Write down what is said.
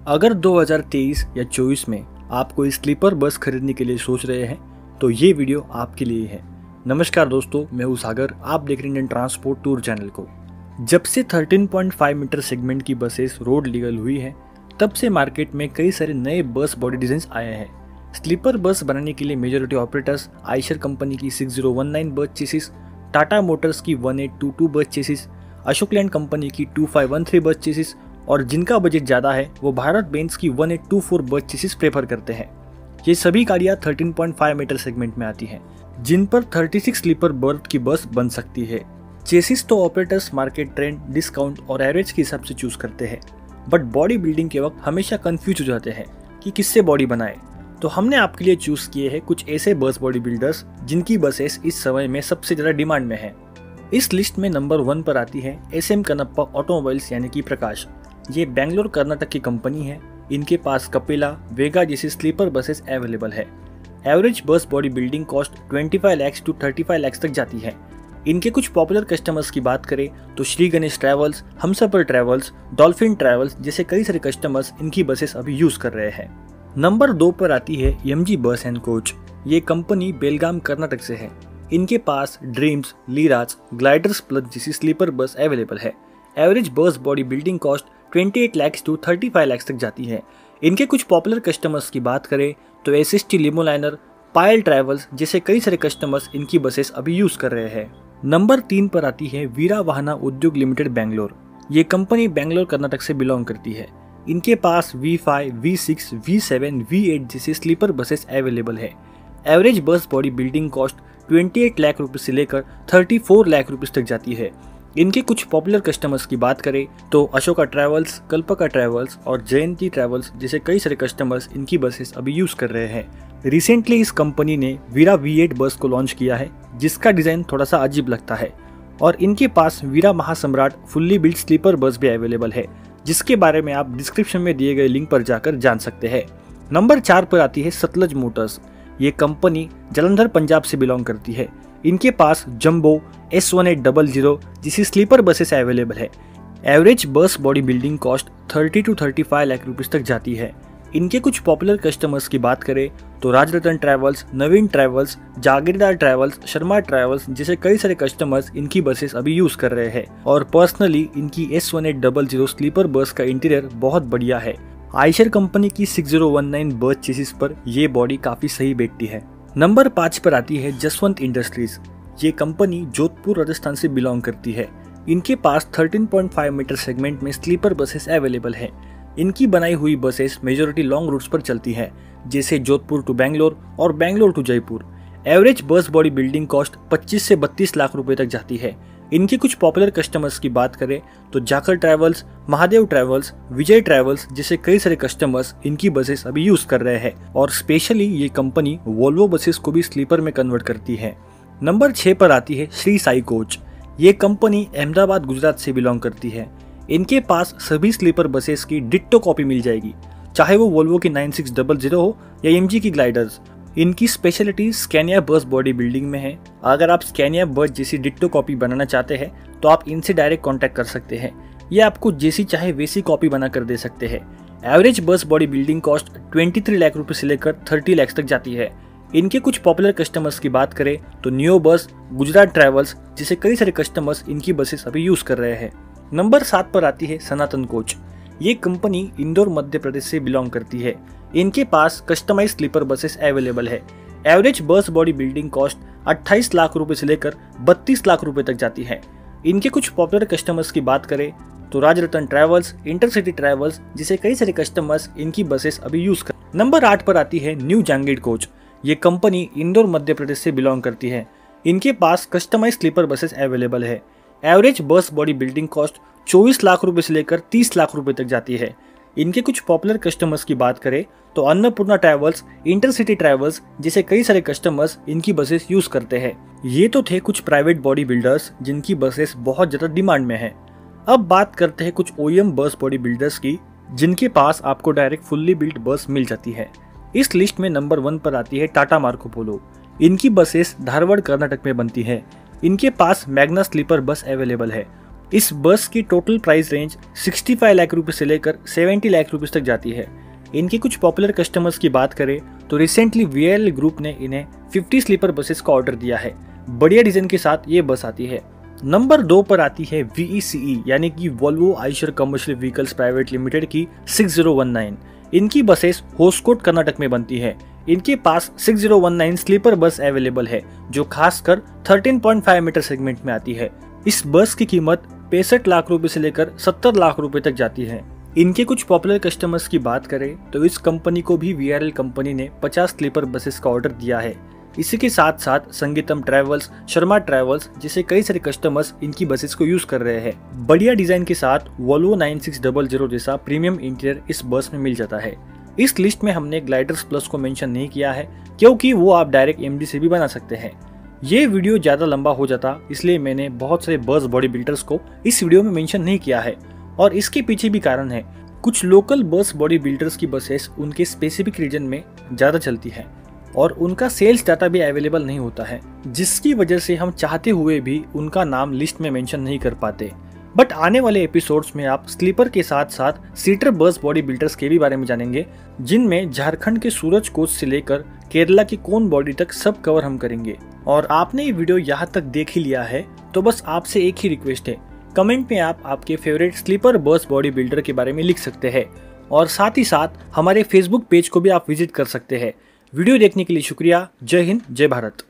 अगर 2023 या 24 में आप कोई स्लीपर बस खरीदने के लिए सोच रहे हैं तो ये वीडियो आपके लिए है। नमस्कार दोस्तों, मैं हूं सागर, आप देख रहे हैं इंडियन ट्रांसपोर्ट टूर चैनल को। जब से 13.5 मीटर सेगमेंट की बसेस रोड लीगल हुई है, तब से मार्केट में कई सारे नए बस बॉडी डिजाइन आए हैं। स्लीपर बस बनाने के लिए मेजॉरिटी ऑपरेटर्स आइशर कंपनी की 6019 बस चेसिस, टाटा मोटर्स की 1822 बस चेसिस, अशोक लैंड कंपनी की 2513 बस चेसिस और जिनका बजट ज़्यादा है वो भारत बेंज की 1824 बस चेसिस प्रेफर करते हैं। ये सभी गाड़ियाँ 13.5 मीटर सेगमेंट में आती हैं, जिन पर 36 स्लीपर बर्थ की बस बन सकती है। चेसिस तो ऑपरेटर्स मार्केट ट्रेंड, डिस्काउंट और एवरेज के हिसाब से चूज करते हैं, बट बॉडी बिल्डिंग के वक्त हमेशा कंफ्यूज हो जाते हैं कि किससे बॉडी बनाए। तो हमने आपके लिए चूज किए हैं कुछ ऐसे बस बॉडी बिल्डर्स जिनकी बसेस इस समय में सबसे ज़्यादा डिमांड में है। इस लिस्ट में नंबर 1 पर आती है SM कनप्पा ऑटोमोबाइल्स यानी कि प्रकाश। ये बेंगलोर कर्नाटक की कंपनी है। इनके पास कपिला, वेगा जैसी स्लीपर बसेस अवेलेबल है। Average bus body building cost 25 lakh to 35 lakh तक जाती है। इनके कुछ पॉपुलर कस्टमर्स की बात करें तो Shri Ganesh travels, Humsafar travels, dolphin travels जैसे कई सारे कस्टमर्स इनकी बसेस अभी यूज कर रहे हैं। नंबर 2 पर आती है MG बस एंड कोच। ये कंपनी बेलगाम कर्नाटक से है। इनके पास ड्रीम्स, लीराज, ग्लाइडर्स प्लस जैसी स्लीपर बस अवेलेबल है। Average bus body building cost 28 lakh to 35 lakh तक जाती है। इनके कुछ पॉपुलर कस्टमर्स की बात करें तो SST लिमोलाइनर, पायल ट्रैवल्स जैसे कई सारे कस्टमर्स इनकी बसेस अभी यूज कर रहे हैं। नंबर 3 पर आती है वीरा वाहना उद्योग लिमिटेड बेंगलोर। ये कंपनी बेंगलोर कर्नाटक से बिलोंग करती है। इनके पास V5, V6, V7, V8 जैसी स्लीपर बसेस अवेलेबल है। Average bus body building cost 28 lakh रुपए से लेकर 34 लाख रुपए तक जाती है। इनके कुछ पॉपुलर कस्टमर्स की बात करें तो अशोका ट्रैवल्स, कल्पका ट्रैवल्स और जयंती ट्रैवल्स जैसे कई सारे कस्टमर्स इनकी बसेस अभी यूज कर रहे हैं। रिसेंटली इस कंपनी ने वीरा V8 बस को लॉन्च किया है, जिसका डिजाइन थोड़ा सा अजीब लगता है। और इनके पास Veera Mahasamrat fully built sleeper bus भी अवेलेबल है, जिसके बारे में आप डिस्क्रिप्शन में दिए गए लिंक पर जाकर जान सकते हैं। नंबर 4 पर आती है सतलज मोटर्स। ये कंपनी जालंधर पंजाब से बिलोंग करती है। इनके पास जंबो, S1800 जैसी स्लीपर बसेस अवेलेबल है। Average bus body building cost 30 to 35 lakh rupees तक जाती है। इनके कुछ पॉपुलर कस्टमर्स की बात करें तो Rajratan travels, Naveen travels, Jagirdar travels, Sharma travels जैसे कई सारे कस्टमर्स इनकी बसेस अभी यूज कर रहे हैं। और पर्सनली इनकी S1800 स्लीपर बस का इंटीरियर बहुत बढ़िया है। आइशर कंपनी की 6019 बस चेसिस पर यह बॉडी काफी सही बैठती है। नंबर 5 पर आती है जसवंत इंडस्ट्रीज। ये कंपनी जोधपुर राजस्थान से बिलोंग करती है। इनके पास 13.5 मीटर सेगमेंट में स्लीपर बसेस अवेलेबल है। इनकी बनाई हुई बसेस मेजॉरिटी लॉन्ग रूट्स पर चलती है, जैसे जोधपुर टू बेंगलोर और Bangalore to Jaipur. Average bus body building cost 25 से 32 लाख रुपए तक जाती है। इनके कुछ पॉपुलर कस्टमर्स की बात करें तो Jakhal travels, Mahadev travels, Vijay travels जैसे कई सारे कस्टमर्स इनकी बसेस अभी यूज कर रहे हैं। और स्पेशली ये कंपनी वोल्वो बसेस को भी स्लीपर में कन्वर्ट करती है। नंबर 6 पर आती है श्री साई कोच। ये कंपनी अहमदाबाद गुजरात से बिलोंग करती है। इनके पास सभी स्लीपर बसेस की डिट्टो कॉपी मिल जाएगी, चाहे वो वोल्वो की 9600 हो या MG की ग्लाइडर्स। इनकी speciality Scania bus body building में है। अगर आप स्कैनिया बस जैसी डिट्टो कॉपी बनाना चाहते हैं तो आप इनसे डायरेक्ट कॉन्टैक्ट कर सकते हैं। ये आपको जैसी चाहे वैसी कॉपी बना कर दे सकते हैं। Average bus body building cost 23 lakh रुपए से लेकर 30 लाख तक जाती है। इनके कुछ पॉपुलर कस्टमर्स की बात करें तो नियो बस, गुजरात ट्रैवल्स जैसे कई सारे कस्टमर्स इनकी बसेस अभी यूज कर रहे हैं। नंबर 7 पर आती है सनातन कोच। ये कंपनी इंदौर मध्य प्रदेश से बिलोंग करती है। इनके पास कस्टमाइज स्लीपर बसेस अवेलेबल है। Average bus body building cost 28 lakh रुपए से लेकर 32 लाख रुपए तक जाती है। इनके कुछ पॉपुलर कस्टमर्स की बात करें तो राजरतन ट्रैवल्स, इंटरसिटी ट्रैवल्स जैसे कई सारे कस्टमर्स इनकी बसेस अभी यूज कर। नंबर 8 पर आती है न्यू जहांगीर कोच। ये कंपनी इंदौर मध्य प्रदेश से बिलोंग करती है। इनके पास कस्टमाइज स्लीपर बसेस अवेलेबल है। Average bus body building cost 24 lakh रुपए से लेकर 30 लाख रुपए तक जाती है। इनके कुछ पॉपुलर कस्टमर्स की बात करें तो अन्नपूर्णा ट्रैवल्स, इंटरसिटी ट्रैवल्स जैसे कई सारे कस्टमर्स इनकी बसेस यूज करते हैं। ये तो थे कुछ प्राइवेट बॉडी बिल्डर्स जिनकी बसेस बहुत ज्यादा डिमांड में है। अब बात करते हैं कुछ OEM बस बॉडी बिल्डर्स की, जिनके पास आपको डायरेक्ट फुल्ली बिल्ट बस मिल जाती है। इस लिस्ट में नंबर 1 पर आती है टाटा मार्को पोलो। इनकी बसेस धारवाड़ कर्नाटक में बनती है। इनके पास मैग्ना स्लीपर बस अवेलेबल है। इस बस की टोटल प्राइस रेंज 65 लाख रुपए से लेकर 70 लाख रुपए तक जाती है। इनके कुछ पॉपुलर कस्टमर्स की बात करें तो रिसेंटली VRL ग्रुप ने इन्हें 50 स्लीपर बसेस का ऑर्डर दिया है। बढ़िया डिजाइन के साथ ये बस आती है। नंबर 2 पर आती है VECE यानी कि Volvo Eicher commercial vehicles private limited की 6019। इनकी बसेस होस्कोट कर्नाटक में बनती है। इनके पास 6019 स्लीपर बस अवेलेबल है जो खासकर 13.5 मीटर सेगमेंट में आती है। इस बस की कीमत 65 लाख रुपए से लेकर 70 लाख रुपए तक जाती है। इनके कुछ पॉपुलर कस्टमर्स की बात करें तो इस कंपनी को भी VRL कंपनी ने 50 स्लीपर बसेस का ऑर्डर दिया है। इसी के साथ साथ संगीतम ट्रैवल्स, शर्मा ट्रैवल्स जैसे कई सारे कस्टमर्स इनकी बसेस को यूज कर रहे हैं। बढ़िया डिजाइन के साथ वोल्वो 9600 जैसा प्रीमियम इंटीरियर इस बस में मिल जाता है। इस लिस्ट में हमने ग्लाइडर्स प्लस को मेंशन नहीं किया है क्योंकि वो आप डायरेक्ट MD से भी बना सकते हैं। ये वीडियो ज्यादा लंबा हो जाता इसलिए मैंने बहुत सारे बस बॉडी बिल्डर्स को इस वीडियो में मेंशन नहीं किया है और इसके पीछे भी कारण है। कुछ लोकल बस बॉडी बिल्डर्स की बसेस उनके स्पेसिफिक रीजन में ज्यादा चलती है और उनका सेल्स डाटा भी अवेलेबल नहीं होता है, जिसकी वजह से हम चाहते हुए भी उनका नाम लिस्ट में मेंशन नहीं कर पाते। बट आने वाले एपिसोड्स में आप स्लीपर के साथ साथ सीटर बस बॉडी बिल्डर्स के भी बारे में जानेंगे, जिनमें झारखंड के सूरज कोच से लेकर केरला की कोन बॉडी तक सब कवर हम करेंगे। और आपने ये वीडियो यहाँ तक देख ही लिया है तो बस आपसे एक ही रिक्वेस्ट है, कमेंट में आप आपके favourite sleeper bus body builder के बारे में लिख सकते हैं और साथ ही साथ हमारे फेसबुक पेज को भी आप विजिट कर सकते हैं। वीडियो देखने के लिए शुक्रिया। जय हिंद, जय भारत।